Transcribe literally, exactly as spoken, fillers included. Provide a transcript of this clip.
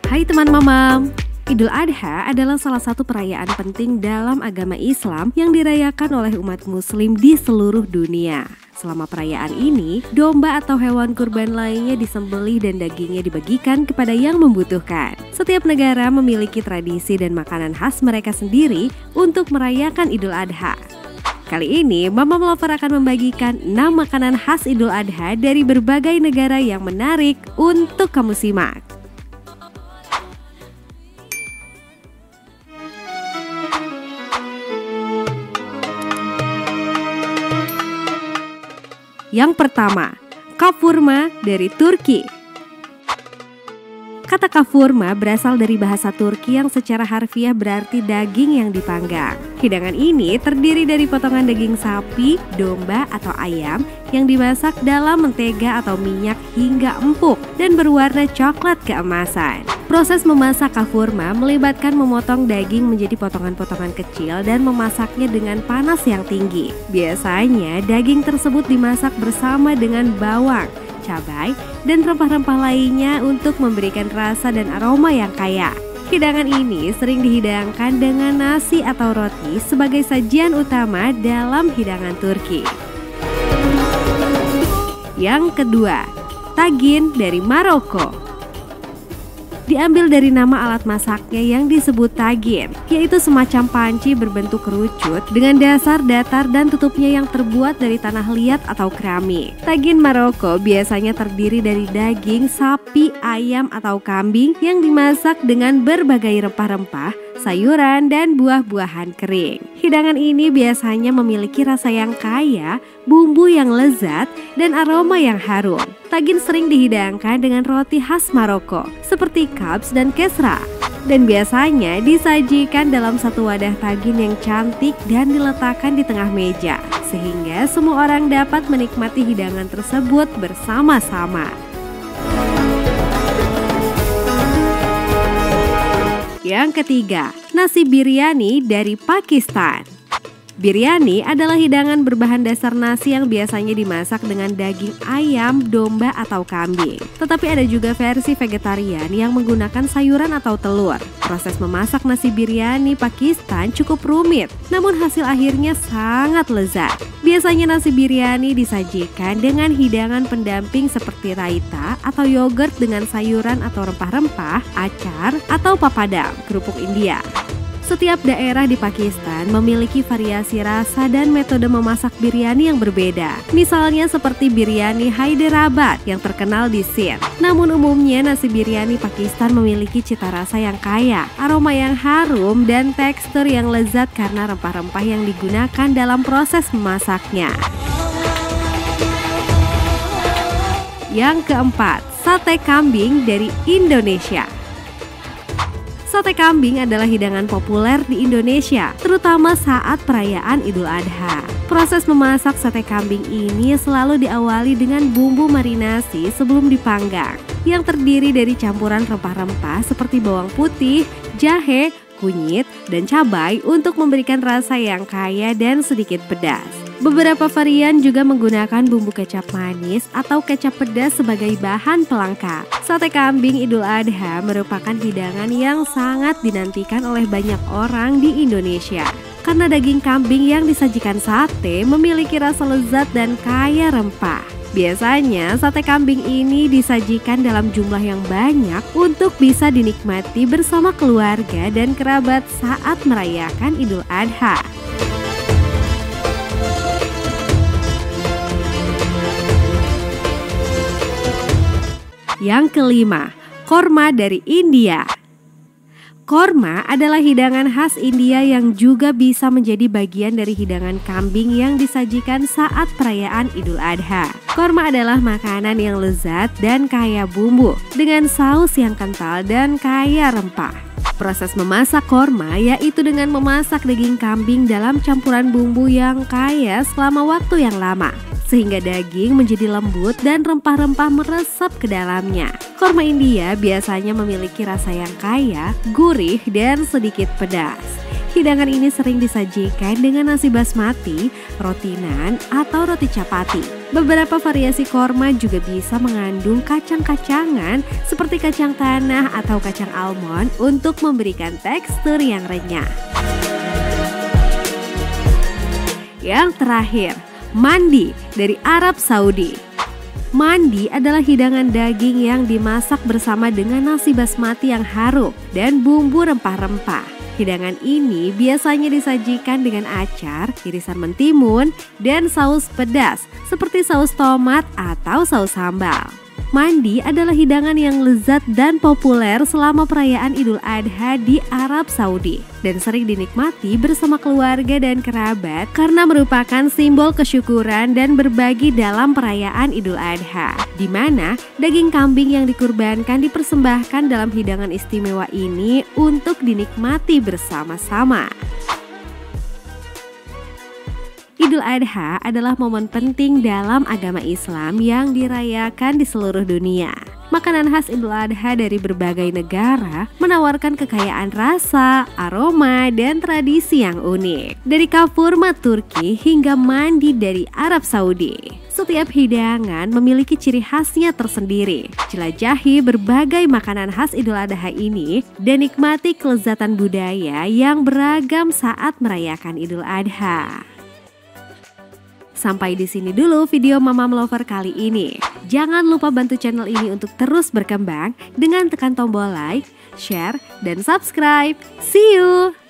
Hai teman mamam, Idul Adha adalah salah satu perayaan penting dalam agama Islam yang dirayakan oleh umat muslim di seluruh dunia. Selama perayaan ini, domba atau hewan kurban lainnya disembelih dan dagingnya dibagikan kepada yang membutuhkan. Setiap negara memiliki tradisi dan makanan khas mereka sendiri untuk merayakan Idul Adha. Kali ini, Mamam Lover akan membagikan enam makanan khas Idul Adha dari berbagai negara yang menarik untuk kamu simak. Yang pertama, kavurma dari Turki. Kata kavurma berasal dari bahasa Turki yang secara harfiah berarti daging yang dipanggang. Hidangan ini terdiri dari potongan daging sapi, domba, atau ayam yang dimasak dalam mentega atau minyak hingga empuk dan berwarna coklat keemasan. Proses memasak kavurma melibatkan memotong daging menjadi potongan-potongan kecil dan memasaknya dengan panas yang tinggi. Biasanya daging tersebut dimasak bersama dengan bawang, cabai, dan rempah-rempah lainnya untuk memberikan rasa dan aroma yang kaya. Hidangan ini sering dihidangkan dengan nasi atau roti sebagai sajian utama dalam hidangan Turki. Yang kedua, tagin dari Maroko. Diambil dari nama alat masaknya yang disebut tagin, yaitu semacam panci berbentuk kerucut dengan dasar datar dan tutupnya yang terbuat dari tanah liat atau keramik. Tagin Maroko biasanya terdiri dari daging sapi, ayam, atau kambing yang dimasak dengan berbagai rempah-rempah, sayuran, dan buah-buahan kering. Hidangan ini biasanya memiliki rasa yang kaya, bumbu yang lezat, dan aroma yang harum. Tagin sering dihidangkan dengan roti khas Maroko seperti kabs dan kesra, dan biasanya disajikan dalam satu wadah tagin yang cantik dan diletakkan di tengah meja, sehingga semua orang dapat menikmati hidangan tersebut bersama-sama. Yang ketiga, nasi biryani dari Pakistan. Biryani adalah hidangan berbahan dasar nasi yang biasanya dimasak dengan daging ayam, domba, atau kambing. Tetapi ada juga versi vegetarian yang menggunakan sayuran atau telur. Proses memasak nasi biryani Pakistan cukup rumit, namun hasil akhirnya sangat lezat. Biasanya nasi biryani disajikan dengan hidangan pendamping seperti raita atau yogurt dengan sayuran atau rempah-rempah, acar, atau papadam, kerupuk India. Setiap daerah di Pakistan memiliki variasi rasa dan metode memasak biryani yang berbeda. Misalnya seperti biryani Hyderabad yang terkenal di Sindh. Namun umumnya nasi biryani Pakistan memiliki cita rasa yang kaya, aroma yang harum, dan tekstur yang lezat karena rempah-rempah yang digunakan dalam proses memasaknya. Yang keempat, sate kambing dari Indonesia. Sate kambing adalah hidangan populer di Indonesia, terutama saat perayaan Idul Adha. Proses memasak sate kambing ini selalu diawali dengan bumbu marinasi sebelum dipanggang, yang terdiri dari campuran rempah-rempah seperti bawang putih, jahe, kunyit, dan cabai untuk memberikan rasa yang kaya dan sedikit pedas. Beberapa varian juga menggunakan bumbu kecap manis atau kecap pedas sebagai bahan pelengkap. Sate kambing Idul Adha merupakan hidangan yang sangat dinantikan oleh banyak orang di Indonesia. Karena daging kambing yang disajikan sate memiliki rasa lezat dan kaya rempah. Biasanya sate kambing ini disajikan dalam jumlah yang banyak untuk bisa dinikmati bersama keluarga dan kerabat saat merayakan Idul Adha. Yang kelima, korma dari India. Korma adalah hidangan khas India yang juga bisa menjadi bagian dari hidangan kambing yang disajikan saat perayaan Idul Adha. Korma adalah makanan yang lezat dan kaya bumbu, dengan saus yang kental dan kaya rempah. Proses memasak korma yaitu dengan memasak daging kambing dalam campuran bumbu yang kaya selama waktu yang lama, sehingga daging menjadi lembut dan rempah-rempah meresap ke dalamnya. Korma India biasanya memiliki rasa yang kaya, gurih, dan sedikit pedas. Hidangan ini sering disajikan dengan nasi basmati, roti naan, atau roti chapati. Beberapa variasi korma juga bisa mengandung kacang-kacangan seperti kacang tanah atau kacang almond untuk memberikan tekstur yang renyah. Yang terakhir, mandi dari Arab Saudi. Mandi adalah hidangan daging yang dimasak bersama dengan nasi basmati yang harum dan bumbu rempah-rempah. Hidangan ini biasanya disajikan dengan acar, irisan mentimun, dan saus pedas seperti saus tomat atau saus sambal. Mandi adalah hidangan yang lezat dan populer selama perayaan Idul Adha di Arab Saudi dan sering dinikmati bersama keluarga dan kerabat karena merupakan simbol kesyukuran dan berbagi dalam perayaan Idul Adha, di mana daging kambing yang dikurbankan dipersembahkan dalam hidangan istimewa ini untuk dinikmati bersama-sama. Idul Adha adalah momen penting dalam agama Islam yang dirayakan di seluruh dunia. Makanan khas Idul Adha dari berbagai negara menawarkan kekayaan rasa, aroma, dan tradisi yang unik. Dari kafurma Turki hingga mandi dari Arab Saudi, setiap hidangan memiliki ciri khasnya tersendiri. Jelajahi berbagai makanan khas Idul Adha ini dan nikmati kelezatan budaya yang beragam saat merayakan Idul Adha. Sampai di sini dulu video Mamam Lover kali ini. Jangan lupa bantu channel ini untuk terus berkembang dengan tekan tombol like, share, dan subscribe. See you!